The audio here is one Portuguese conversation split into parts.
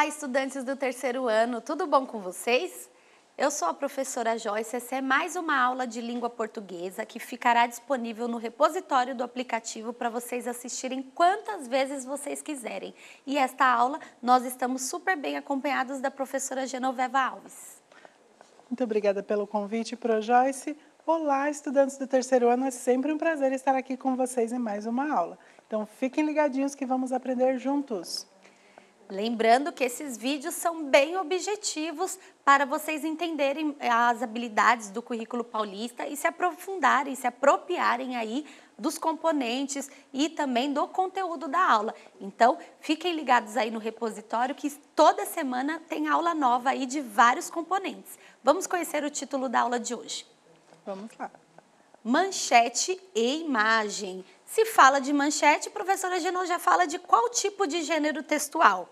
Olá, estudantes do terceiro ano, tudo bom com vocês? Eu sou a professora Joyce, essa é mais uma aula de língua portuguesa que ficará disponível no repositório do aplicativo para vocês assistirem quantas vezes vocês quiserem. E esta aula nós estamos super bem acompanhados da professora Genoveva Alves. Muito obrigada pelo convite, Pro Joyce. Olá, estudantes do terceiro ano, é sempre um prazer estar aqui com vocês em mais uma aula. Então fiquem ligadinhos que vamos aprender juntos. Lembrando que esses vídeos são bem objetivos para vocês entenderem as habilidades do currículo paulista e se aprofundarem, se apropriarem aí dos componentes e também do conteúdo da aula. Então, fiquem ligados aí no repositório que toda semana tem aula nova aí de vários componentes. Vamos conhecer o título da aula de hoje. Vamos lá. Manchete e imagem. Se fala de manchete, a professora Genô já fala de qual tipo de gênero textual?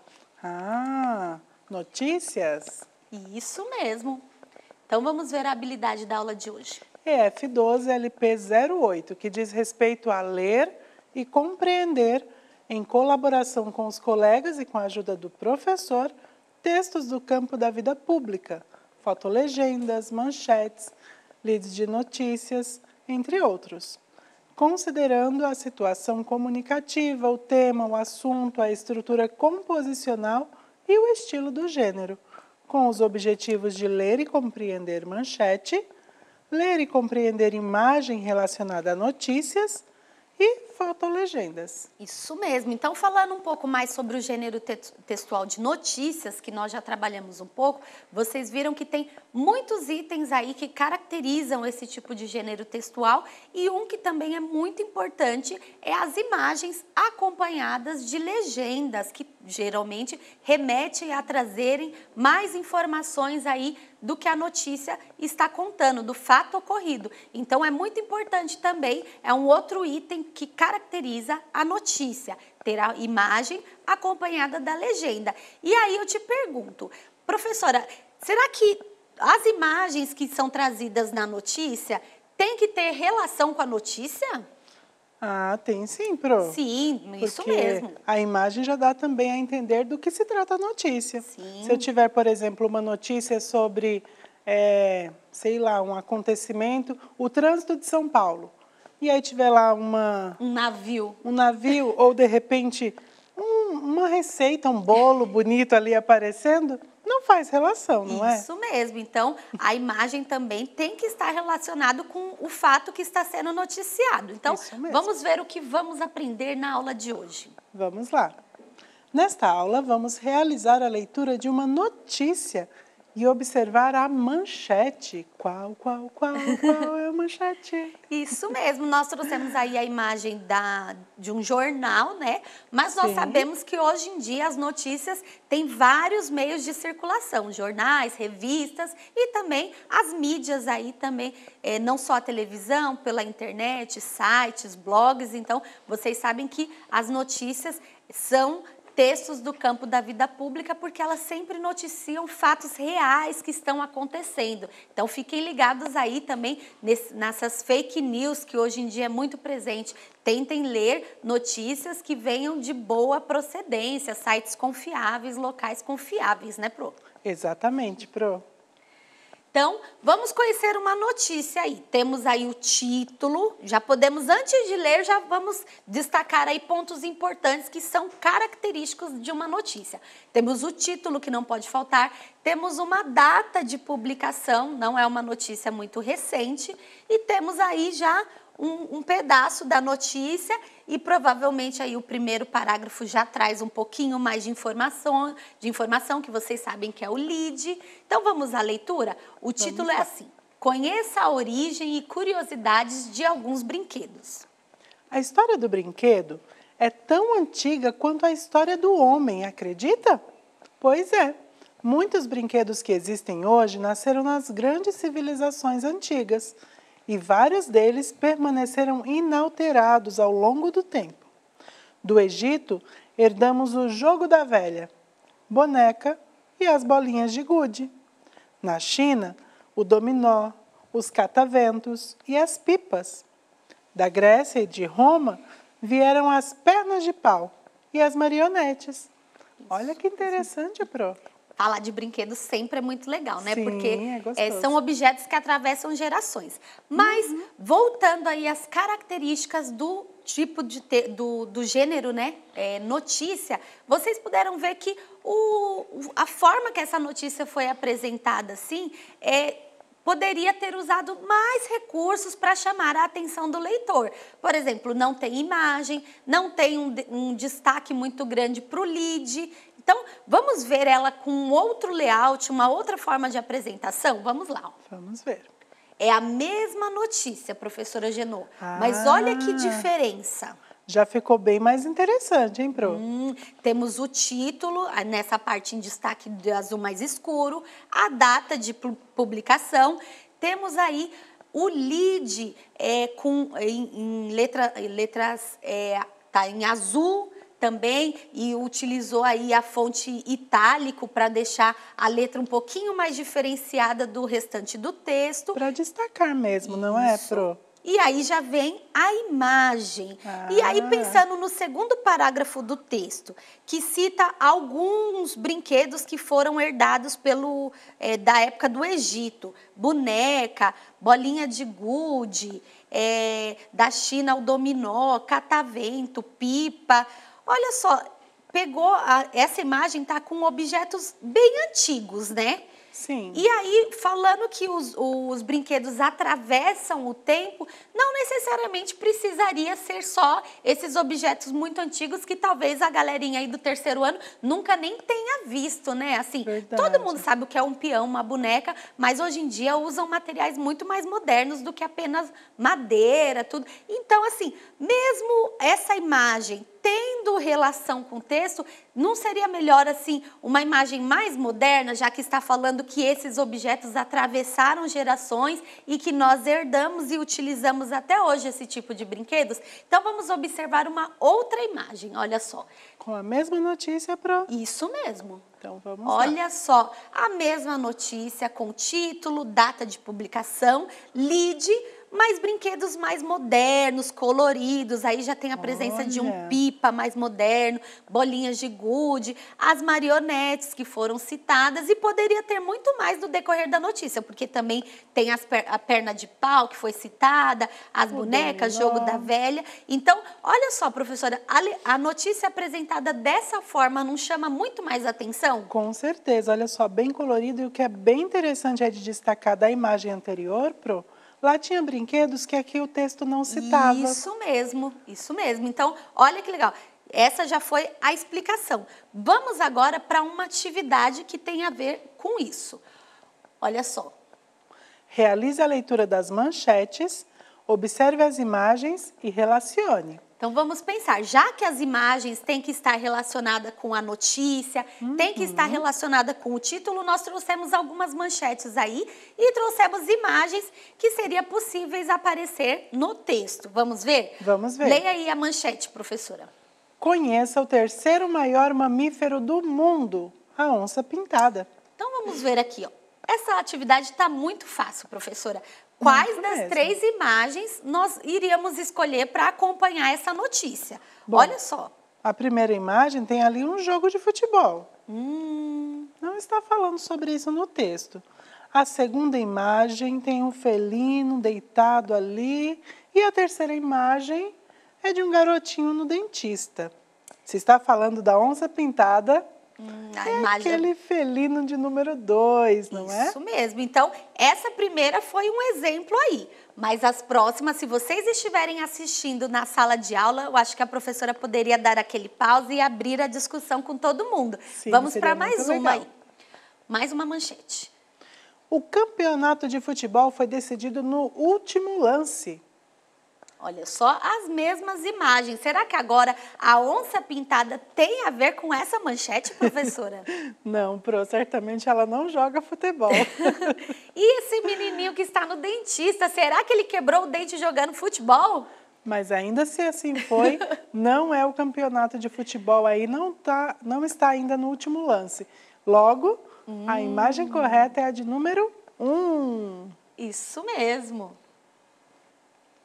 Notícias? Isso mesmo. Então, vamos ver a habilidade da aula de hoje. EF12 LP 08, que diz respeito a ler e compreender, em colaboração com os colegas e com a ajuda do professor, textos do campo da vida pública, fotolegendas, manchetes, leads de notícias, entre outros. Considerando a situação comunicativa, o tema, o assunto, a estrutura composicional e o estilo do gênero, com os objetivos de ler e compreender manchete, ler e compreender imagem relacionada a notícias e fotolegendas. Isso mesmo. Então, falando um pouco mais sobre o gênero textual de notícias, que nós já trabalhamos um pouco, vocês viram que tem muitos itens aí que caracterizam esse tipo de gênero textual e um que também é muito importante é as imagens acompanhadas de legendas, que geralmente remetem a trazerem mais informações aí do que a notícia está contando, do fato ocorrido. Então, é muito importante também, é um outro item que caracteriza a notícia, ter a imagem acompanhada da legenda. E aí eu te pergunto, professora, será que as imagens que são trazidas na notícia têm que ter relação com a notícia? Tem sim, Pro. Sim, isso Porque mesmo. a imagem já dá também a entender do que se trata a notícia. Sim. Se eu tiver, por exemplo, uma notícia sobre, sei lá, um acontecimento, o trânsito de São Paulo, e aí tiver lá Um navio. um navio ou, de repente, uma receita, um bolo bonito ali aparecendo, não faz relação, não é? Isso mesmo. Então, a imagem também tem que estar relacionado com o fato que está sendo noticiado. Então, vamos ver o que vamos aprender na aula de hoje. Vamos lá. Nesta aula, vamos realizar a leitura de uma notícia e observar a manchete. Qual é a manchete? Isso mesmo, nós trouxemos aí a imagem de um jornal, né? Mas nós sabemos que hoje em dia as notícias têm vários meios de circulação, jornais, revistas e também as mídias aí também, não só a televisão, pela internet, sites, blogs. Então, vocês sabem que as notícias são textos do campo da vida pública, porque elas sempre noticiam fatos reais que estão acontecendo. Então, fiquem ligados aí também nessas fake news que hoje em dia é muito presente. Tentem ler notícias que venham de boa procedência, sites confiáveis, locais confiáveis, né, Pro? Exatamente, Pro. Então, vamos conhecer uma notícia aí. Temos aí o título, já podemos, antes de ler, já vamos destacar aí pontos importantes que são característicos de uma notícia. Temos o título, que não pode faltar, temos uma data de publicação, não é uma notícia muito recente, e temos aí já um pedaço da notícia e provavelmente aí o primeiro parágrafo já traz um pouquinho mais de informação que vocês sabem que é o lead. Então vamos à leitura? O título é assim: Conheça a origem e curiosidades de alguns brinquedos. A história do brinquedo é tão antiga quanto a história do homem, acredita? Pois é, muitos brinquedos que existem hoje nasceram nas grandes civilizações antigas, e vários deles permaneceram inalterados ao longo do tempo. Do Egito, herdamos o jogo da velha, boneca e as bolinhas de gude. Na China, o dominó, os cataventos e as pipas. Da Grécia e de Roma, vieram as pernas de pau e as marionetes. Olha que interessante, Pro. Falar de brinquedos sempre é muito legal, né? Sim, Porque é gostoso. são objetos que atravessam gerações. Mas, voltando aí às características do tipo do gênero, né? Notícia, vocês puderam ver que a forma que essa notícia foi apresentada, assim, poderia ter usado mais recursos para chamar a atenção do leitor. Por exemplo, não tem imagem, não tem um destaque muito grande para o lead. Então, vamos ver ela com um outro layout, uma outra forma de apresentação? Vamos lá. Vamos ver. É a mesma notícia, professora Genô, mas olha que diferença. Já ficou bem mais interessante, hein, Pro? Temos o título, nessa parte em destaque de azul mais escuro, a data de publicação, temos aí o lead em letras, tá em azul também, e utilizou aí a fonte itálico para deixar a letra um pouquinho mais diferenciada do restante do texto. Para destacar mesmo, não é, Pro? E aí já vem a imagem. E aí, pensando no segundo parágrafo do texto, que cita alguns brinquedos que foram herdados da época do Egito. Boneca, bolinha de gude, da China o dominó, catavento, pipa. Olha só, essa imagem está com objetos bem antigos, né? Sim. E aí, falando que os brinquedos atravessam o tempo, não necessariamente precisaria ser só esses objetos muito antigos que talvez a galerinha aí do terceiro ano nunca nem tenha visto, né? Assim, Verdade. todo mundo sabe o que é um peão, uma boneca, mas hoje em dia usam materiais muito mais modernos do que apenas madeira, tudo. Então, assim, mesmo essa imagem tendo relação com o texto, não seria melhor, assim, uma imagem mais moderna, já que está falando que esses objetos atravessaram gerações e que nós herdamos e utilizamos até hoje esse tipo de brinquedos? Então, vamos observar uma outra imagem, olha só. Com a mesma notícia, Pro? Isso mesmo. Então, vamos lá. Olha só, a mesma notícia com título, data de publicação, lead, mas brinquedos mais modernos, coloridos. Aí já tem a presença de um pipa mais moderno, bolinhas de gude, as marionetes que foram citadas, e poderia ter muito mais no decorrer da notícia, porque também tem a perna de pau que foi citada, as bonecas, jogo da velha. Então, olha só, professora, a notícia apresentada dessa forma não chama muito mais atenção? Com certeza, olha só, bem colorido, e o que é bem interessante é de destacar da imagem anterior, Pro, lá tinha brinquedos que aqui o texto não citava. Isso mesmo, isso mesmo. Então, olha que legal. Essa já foi a explicação. Vamos agora para uma atividade que tem a ver com isso. Olha só. Realize a leitura das manchetes, observe as imagens e relacione. Então, vamos pensar, já que as imagens têm que estar relacionadas com a notícia, tem que estar relacionada com o título, nós trouxemos algumas manchetes aí e trouxemos imagens que seriam possíveis aparecer no texto. Vamos ver? Vamos ver. Leia aí a manchete, professora. Conheça o terceiro maior mamífero do mundo, a onça-pintada. Então, vamos ver aqui, ó. Essa atividade está muito fácil, professora. Quais das três imagens nós iríamos escolher para acompanhar essa notícia? Bom, olha só. A primeira imagem tem ali um jogo de futebol. Não está falando sobre isso no texto. A segunda imagem tem um felino deitado ali. E a terceira imagem é de um garotinho no dentista. Se está falando da onça pintada, aquele felino de número 2, não é? Isso mesmo. Então, essa primeira foi um exemplo aí. Mas as próximas, se vocês estiverem assistindo na sala de aula, eu acho que a professora poderia dar aquele pause e abrir a discussão com todo mundo. Sim, vamos para mais uma legal. aí. Mais uma manchete. O campeonato de futebol foi decidido no último lance. Olha só as mesmas imagens. Será que agora a onça pintada tem a ver com essa manchete, professora? Não, Pro, certamente ela não joga futebol. E esse menininho que está no dentista, será que ele quebrou o dente jogando futebol? Mas ainda se assim foi, não é o campeonato de futebol aí, não está ainda no último lance. Logo, a imagem correta é a de número 1. Isso mesmo.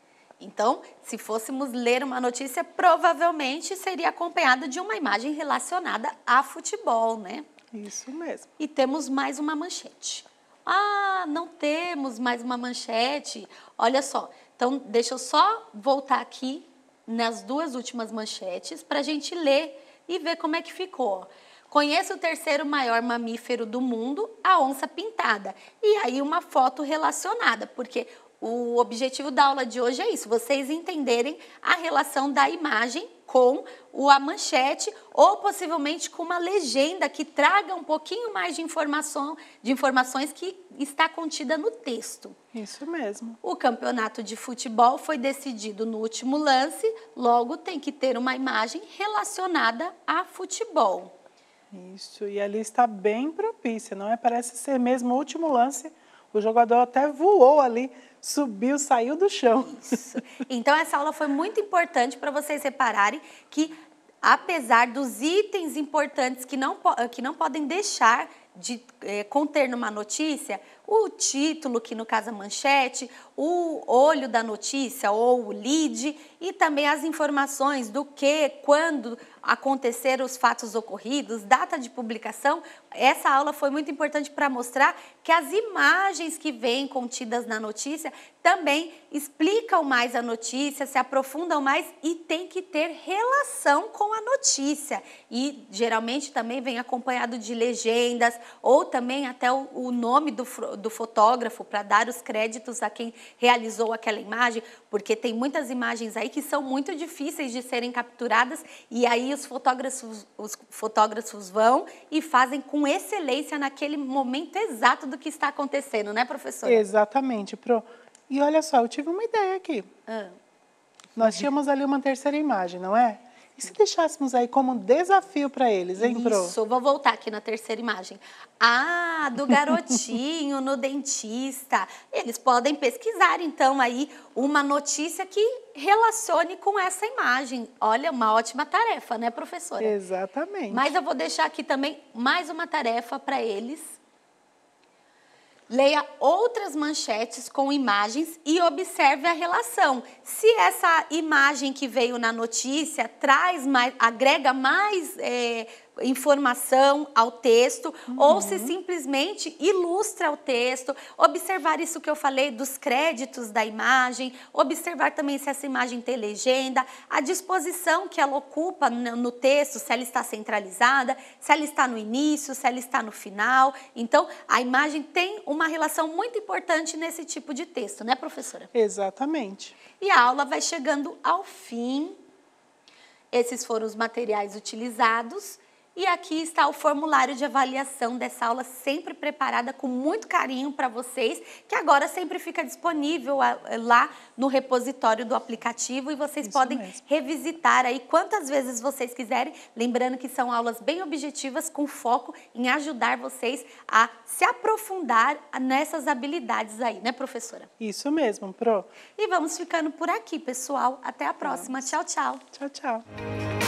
Então, se fôssemos ler uma notícia, provavelmente seria acompanhada de uma imagem relacionada a futebol, né? Isso mesmo. E temos mais uma manchete. Ah, não temos mais uma manchete. Olha só, então deixa eu só voltar aqui nas duas últimas manchetes para a gente ler e ver como é que ficou. Conheça o terceiro maior mamífero do mundo, a onça pintada. E aí uma foto relacionada, porque o objetivo da aula de hoje é isso, vocês entenderem a relação da imagem com a manchete ou possivelmente com uma legenda que traga um pouquinho mais de informações que está contida no texto. Isso mesmo. O campeonato de futebol foi decidido no último lance, logo tem que ter uma imagem relacionada a futebol. Isso, e ali está bem propícia, não é? Parece ser mesmo o último lance, o jogador até voou ali, subiu, saiu do chão. Isso. Então, essa aula foi muito importante para vocês repararem que, apesar dos itens importantes que não podem deixar de conter numa notícia, o título, que no caso a manchete, o olho da notícia ou o lead e também as informações do que, quando aconteceram os fatos ocorridos, data de publicação. Essa aula foi muito importante para mostrar que as imagens que vêm contidas na notícia também explicam mais a notícia, se aprofundam mais e tem que ter relação com a notícia. E geralmente também vem acompanhado de legendas ou também até o nome do fotógrafo para dar os créditos a quem realizou aquela imagem, porque tem muitas imagens aí que são muito difíceis de serem capturadas e aí os fotógrafos vão e fazem com excelência naquele momento exato do que está acontecendo, né, professora? Exatamente, Pro. E olha só, eu tive uma ideia aqui. Nós tínhamos ali uma terceira imagem, não é? E se deixássemos aí como desafio para eles, hein, Pro? Isso, vou voltar aqui na terceira imagem. Ah, do garotinho no dentista. Eles podem pesquisar, então, aí uma notícia que relacione com essa imagem. Olha, uma ótima tarefa, né, professora? Exatamente. Mas eu vou deixar aqui também mais uma tarefa para eles. Leia outras manchetes com imagens e observe a relação. Se essa imagem que veio na notícia agrega mais informação ao texto, ou se simplesmente ilustra o texto, observar isso que eu falei dos créditos da imagem, observar também se essa imagem tem legenda, a disposição que ela ocupa no texto, se ela está centralizada, se ela está no início, se ela está no final. Então, a imagem tem uma relação muito importante nesse tipo de texto, né, professora? Exatamente. E a aula vai chegando ao fim. Esses foram os materiais utilizados. E aqui está o formulário de avaliação dessa aula, sempre preparada com muito carinho para vocês, que agora sempre fica disponível lá no repositório do aplicativo e vocês podem revisitar aí quantas vezes vocês quiserem, lembrando que são aulas bem objetivas com foco em ajudar vocês a se aprofundar nessas habilidades aí, né, professora? Isso mesmo, Pro. E vamos ficando por aqui, pessoal. Até a próxima. Tchau, tchau. Tchau, tchau.